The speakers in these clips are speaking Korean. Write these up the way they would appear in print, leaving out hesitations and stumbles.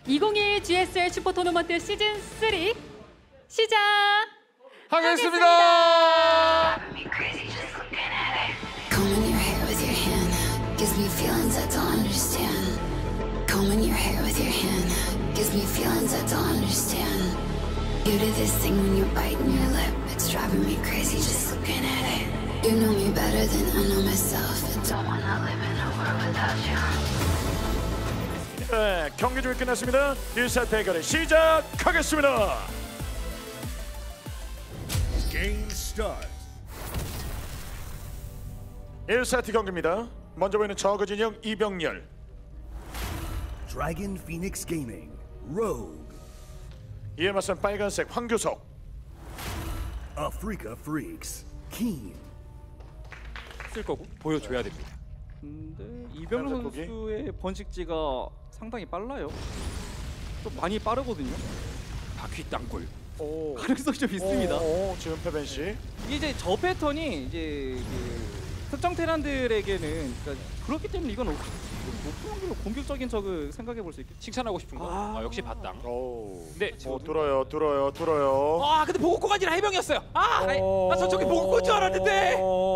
2021 GSL 슈퍼 토너먼트 시즌 3 시작하겠습니다. Combing your hair with your hand gives me feelings I don't understand. Combing your hair with your hand gives me feelings I don't understand. You do this thing when you're biting your lip. It's driving me crazy just looking at it. You know me better than I know myself. I don't wanna live in a world without you. 네, 경기 준비 끝났습니다. 1사 대결을 시작하겠습니다. Game start. 1세트 경기입니다. 먼저 보이는 저그 진영 이병렬, Dragon Phoenix Gaming. Rogue. 이에 맞선 빨간색 황규석, Africa Freaks. Keen. 쓸 거고 보여줘야 됩니다. 근데 이병렬 양자 보기. 선수의 번식지가 상당히 빨라요. 좀 많이 빠르거든요. 바퀴 땅굴. 오, 가능성이 좀 있습니다. 지금 패벤 씨. 이게 이제 저 패턴이 이제 그 특정 테란들에게는 그러니까 그렇기 때문에 이건 높은 확률로 공격적인 적을 생각해 볼 수 있겠죠. 칭찬하고 싶은 거. 아. 역시 바땅. 오, 네. 뚫어요. 근데 보고코가 아니라 해병이었어요. 저 저기 보고코인 줄 알았는데.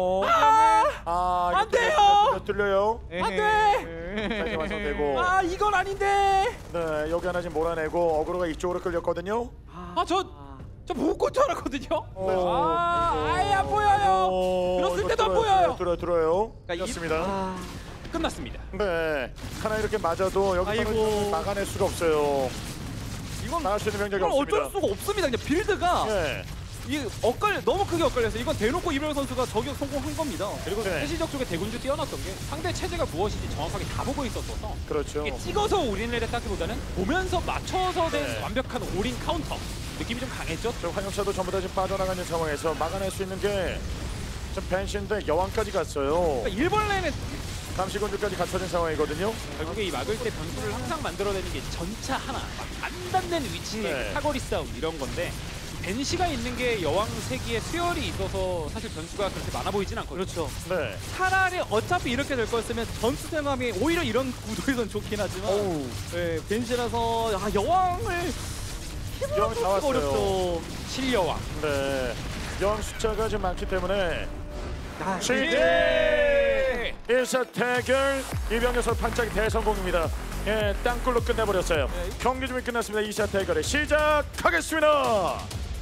안 돼요. 뚫려요. 안 돼. 다시 완성되고. 이건 아닌데. 네, 여기 하나 지금 몰아내고 어그로가 이쪽으로 끌렸거든요. 저 보고코인 줄 알았거든요. 아예 안 오, 보여요. 들었을 이거 때도 안 뚫어요, 보여요. 뚫어요. 그러니까 그렇습니다. 끝났습니다. 네, 하나 이렇게 맞아도 여기 아이고. 막아낼 수가 없어요. 이건 나갈 수 있는 병력이 이건 없습니다. 어쩔 수가 없습니다. 그냥 빌드가 네. 이 너무 크게 엇갈려서 이건 대놓고 이병렬 선수가 저격 성공한 겁니다. 그리고 네. 세시적 쪽에 대군주 뛰어났던 게 상대 체제가 무엇인지 정확하게 다 보고 있었어서 그렇죠. 이게 찍어서 올인을 했다기보다는 보면서 맞춰서 된 네. 완벽한 올인 카운터 느낌이 좀 강했죠. 저 환영차도 전부 다 지금 빠져나가는 상황에서 막아낼 수 있는 게 좀 벤시인데 여왕까지 갔어요. 그러니까 일벌레는 감시군주까지 갖춰진 상황이거든요. 결국에 이 막을 때 변수를 항상 만들어내는 게 전차 하나 안 닿는 위치의 네. 사거리 싸움 이런 건데 벤시가 있는 게 여왕 세기에 수열이 있어서 사실 변수가 그렇게 많아 보이진 않거든요. 그렇죠. 네. 차라리 어차피 이렇게 될 거였으면 전투 대망이 오히려 이런 구도에선 좋긴 하지만 오우. 네, 벤시라서 여왕을 여왕 힘으로 다 왔어요. 어렵죠. 실여왕. 네. 여왕 숫자가 좀 많기 때문에 아, 시대 1사 대결 이병렬 반짝이 대성공입니다. 예, 땅굴로 끝내버렸어요. 경기 준비 끝났습니다. 2사 대결을 시작하겠습니다.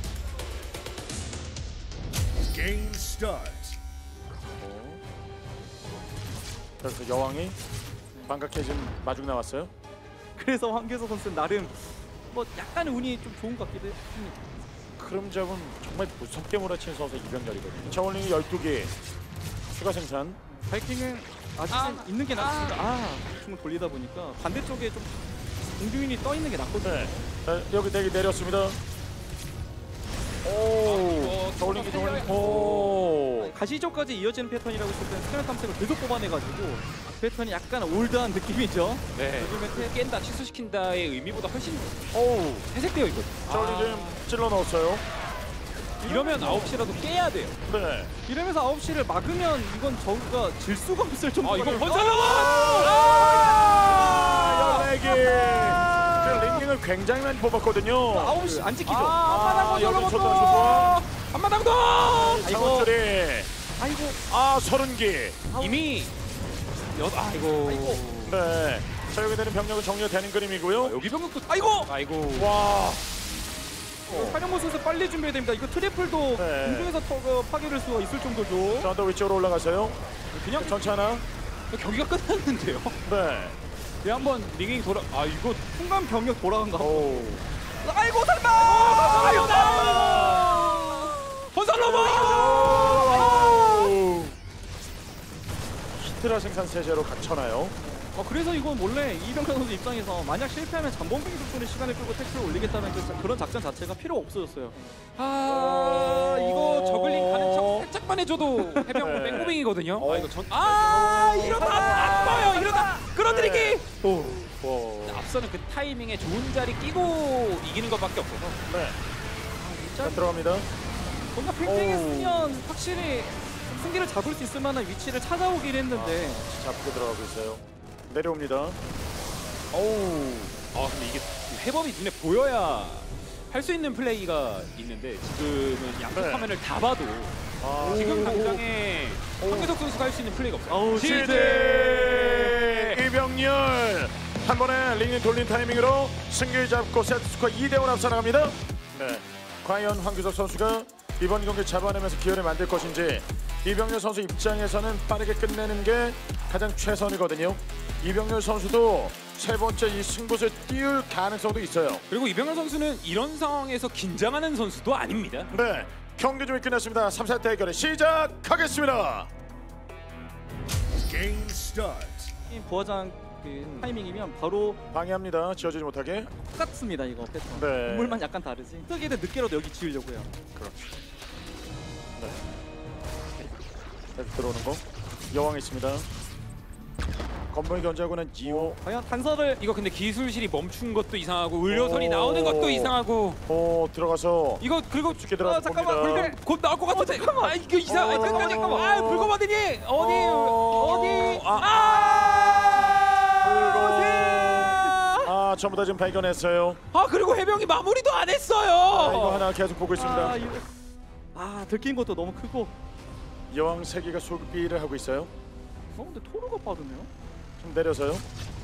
Game start. 그래서 여왕이 반갑게 지금 마중 나왔어요. 그래서 황교석 선수는 나름 뭐 약간 운이 좀 좋은 것 같기도 합니다. 크름잡은 정말 무섭게 몰아치는 선수 이병렬이거든요. 저울링이 12개 추가 생산. 바이킹은 아직은 있는 게 낫습니다. 중을 돌리다 보니까 반대쪽에 좀 공중인이 떠 있는 게 낫거든요. 네. 자, 여기 내렸습니다. 오, 저울링이 오. 가시적까지 이어지는 패턴이라고 했을 때는 스크랩 탐색을 계속 뽑아내가지고 패턴이 약간 올드한 느낌이죠. 네. 요즘에 깬다, 취소시킨다의 의미보다 훨씬 오, 회색되어 있거든요. 저울링 지금 찔러 넣었어요. 이러면 9시라도 깨야 돼요. 네. 이러면서 9시를 막으면 이건 저그가 질 수가 없을 정도로 이거 번살로만! 연예기. 지금 링링을 굉장히 많이 뽑았거든요. 9시 안 지키죠. 여기 초토 한마당도! 장원철이. 아이고 30개. 이미 아이고. 네. 자, 여기 되는 병력은 정리가 되는 그림이고요. 여기 병력도 아이고. 와. 사령부 선수 빨리 준비해야 됩니다. 이거 트리플도 네. 공중에서 파괴될 수가 있을 정도죠. 자, 언더 위쪽으로 올라가세요. 그냥 전체 하나. 경기가 끝났는데요. 네. 한번 링이 돌아. 이거 순간 병력 돌아간 거. 오. 아이고 설마! 아이고 번살로만. 히트라 생산 세제로 갖춰나요. 그래서 이건 원래 이병찬 선수 입장에서 만약 실패하면 잠범빙 속도의 시간을 끌고 태클을 올리겠다는 그런 작전 자체가 필요 없어졌어요. 이거 저글링 가는 척 살짝만 해줘도 해병 네. 백무빙이거든요. 이거 이러다 안 떠요. 이러다 끌어들이기. 와. 앞서는 그 타이밍에 좋은 자리 끼고 이기는 것밖에 없어서. 네. 자, 들어갑니다. 뭔가 팽팽했으면 확실히 승기를 잡을 수 있을 만한 위치를 찾아오긴 했는데 잡고 들어가고 있어요. 내려옵니다. 근데 이게 해법이 눈에 보여야 할 수 있는 플레이가 있는데 지금은 양쪽 네. 화면을 다 봐도 지금 당장에 황규석 선수가 할 수 있는 플레이가 없어요. 시대 이병렬 한 번에 링이 돌린 타이밍으로 승기를 잡고 세트스코어 2대5 앞서 나갑니다. 네, 과연 황규석 선수가 이번 경기 잡아내면서 기회를 만들 것인지. 이병렬 선수 입장에서는 빠르게 끝내는 게 가장 최선이거든요. 이병렬 선수도 세 번째 이 승부를 띄울 가능성도 있어요. 그리고 이병렬 선수는 이런 상황에서 긴장하는 선수도 아닙니다. 네, 경기 좀 끝났습니다. 3세트 대결을 시작하겠습니다. Game start. 부화장 그 타이밍이면 바로 방해합니다. 지어지지 못하게. 똑같습니다 이거 패턴. 네. 건물만 약간 다르지. 뜨기는 늦게라도 여기 지으려고요. 다시 들어오는 거. 여왕 있습니다. 건물 견제하고는 지호. 과연 단서를 이거 근데 기술실이 멈춘 것도 이상하고 의료선이 나오는 것도 이상하고 들어가서 이거 그리고 쉽게 들어가서 잠깐만, 봅니다. 불길 곧 나올 것 같은데 잠깐만. 아 이거 이상해 잠깐만. 아 불거마더니 어디 전부 다 지금 발견했어요. 아 그리고 해병이 마무리도 안 이거 했어요. 하나 계속 보고 있습니다. 들킨 것도 너무 크고. 여왕 세 개가 소비를 하고 있어요. 근데 토르가 빠르네요. 좀 내려서요.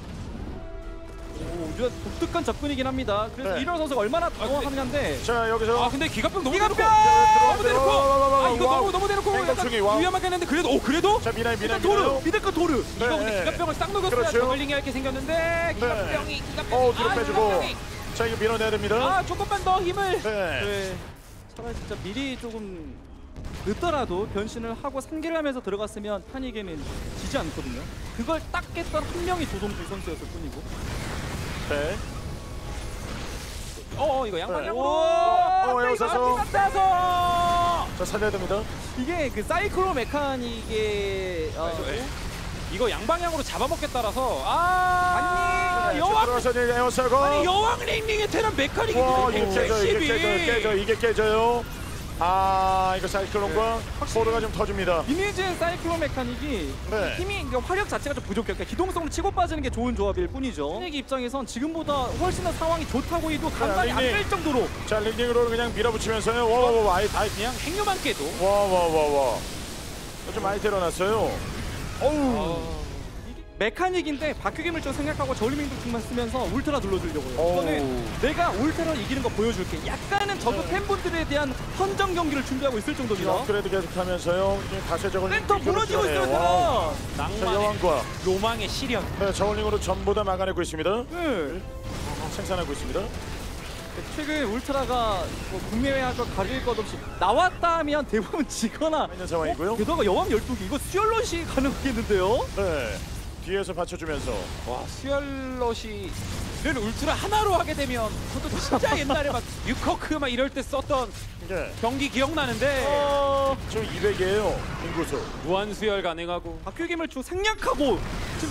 이거 독특한 접근이긴 합니다. 그래서 네. 이런 선수가 얼마나 당황하냐인데. 자 여기서 아 근데 기갑병 너무 대놓고 들어가세요. 너무 대놓고 아 이거 와우. 너무 대놓고 행동충이 약간 와우. 위험하게 했는데 그래도 자 미나이 일단 토르! 미들 거 토르! 네. 이거 근데 기갑병을 싹 녹였어야 그렇죠. 저글링이 이렇게 생겼는데 기갑병이 뒤로 빼주고. 자 이거 밀어내야 됩니다. 아 조금만 더 힘을 네. 차라리 진짜 미리 조금 늦더라도 변신을 하고 상기를 하면서 들어갔으면 한이게는 지지 않거든요. 그걸 딱 깼던 한 명이 조성주 선수였을 뿐이고. 네. 이거 양방향으로 여기서 따서 자 살려야 됩니다. 이게 그 사이클로 메카닉의 이거 양방향으로 잡아먹겠다라서 아니 여왕 들어가서 이제 에어사고. 아니 여왕 링링의 테란 메카닉이 와 이게 깨져. 이게 깨져요. 이거 사이클론과 포르가 좀 터집니다. 이미지의 사이클로 메카닉이 네. 힘이 그러니까 화력 자체가 좀 부족해요. 그러니까 기동성으로 치고 빠지는 게 좋은 조합일 뿐이죠. 한이기 입장에선 지금보다 훨씬 더 상황이 좋다고 해도 간단히 안 뺄 정도로 자 링링으로 그냥 밀어붙이면서요. 와와와 아이 그냥 행료만 깨도 와와와와 좀 많이 때려놨어요. 메카닉인데 바뀌기 물질 생각하고 저울링도 쓰면서 울트라 눌러주려고요. 이거는 내가 울트라를 이기는 거 보여줄게. 약간은 저도 팬분들에 대한 헌정 경기를 준비하고 있을 정도입니다. 업그레이드 계속하면서 다시 저걸 센터 무너지고 있어요, 테란. 자 낭만의 여왕과 로망의 시련. 네, 저울링으로 전부 다 막아내고 있습니다. 네. 생산하고 있습니다. 최근 울트라가 뭐 국내외하고 가릴 것 없이 나왔다 하면 대부분 지거나 있는 상황이고요. 게다가 여왕 12기 이거 수열롯이 가능하겠는데요? 네. 뒤에서 받쳐주면서 와 수열럿이 이런 울트라 하나로 하게 되면 그것도 진짜 옛날에 막 유커크 막 이럴 때 썼던 네. 경기 기억나는데 지금 200이에요. 인구수. 무한 수열 가능하고 박규김을 주 생략하고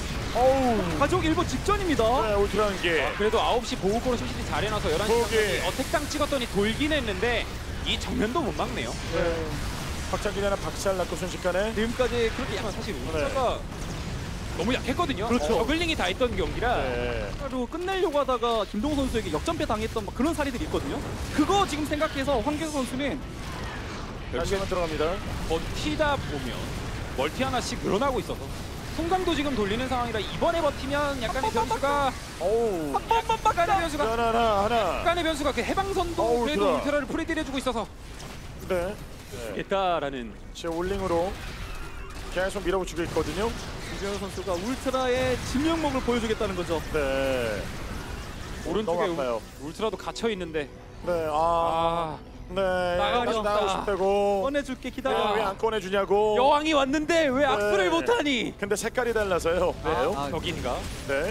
지금 가족 일보 직전입니다. 네, 울트라 한 개. 그래도 9시 보호골을 솔직히 잘 해놔서 11시 보기. 어택당 찍었더니 돌긴 했는데 이 정면도 못 막네요. 네. 확장기 하나 박살났고 순식간에. 지금까지 그렇게 하지만 사실 울트라가 너무 약했거든요. 그렇죠. 저글링이 다 있던 경기라 네. 로 끝내려고 하다가 김동호 선수에게 역전패 당했던 막 그런 사례들이 있거든요. 그거 지금 생각해서 황계수 선수는 다시 한번 들어갑니다. 버티다 보면 멀티 하나씩 늘어나고 있어서 송강도 지금 돌리는 상황이라 이번에 버티면 약간의 변수가 약간의 변수가 하나. 약간의 변수가 그 해방선도 그래도 울트라. 울트라를 프리딜해주고 있어서 네. 있다라는 제 올링으로 계속 밀어붙이고 있거든요. 이재현 선수가 울트라의 진면목을 보여주겠다는 거죠. 네. 오른쪽에 너무 아파요. 울트라도 갇혀 있는데 네. 네. 나가고 나가고 싶다고. 꺼내줄게 기다려. 왜 안 꺼내주냐고. 여왕이 왔는데 왜 악수를 못하니? 근데 색깔이 달라서요. 왜요? 벽인가? 네.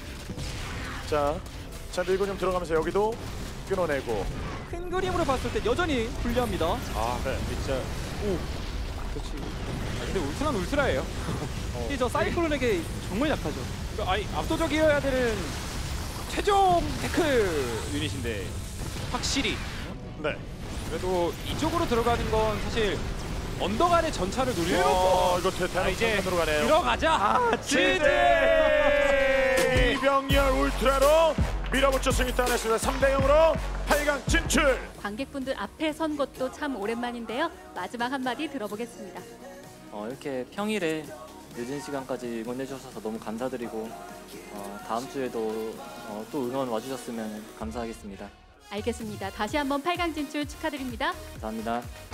자 밀고 좀 들어가면서 여기도 끊어내고. 큰 그림으로 봤을 때 여전히 불리합니다. 네. 진짜 그렇지. 근데 울트라는 울트라예요. 이 저 사이클론에게 정말 약하죠. 아니 압도적이어야 되는 최종 태클 유닛인데 확실히 네. 그래도 이쪽으로 들어가는 건 사실 언덕 안에 전차를 노려놓고 이거 대단한 이제 장면으로 가네요. 들어가자. 지대 이병렬 울트라로 밀어붙여 승리 따냈습니다. 3대 0으로 8강 진출. 관객분들 앞에 선 것도 참 오랜만인데요. 마지막 한마디 들어보겠습니다. 이렇게 평일에 늦은 시간까지 응원해 주셔서 너무 감사드리고 다음 주에도 또 응원 와주셨으면 감사하겠습니다. 알겠습니다. 다시 한번 8강 진출 축하드립니다. 감사합니다.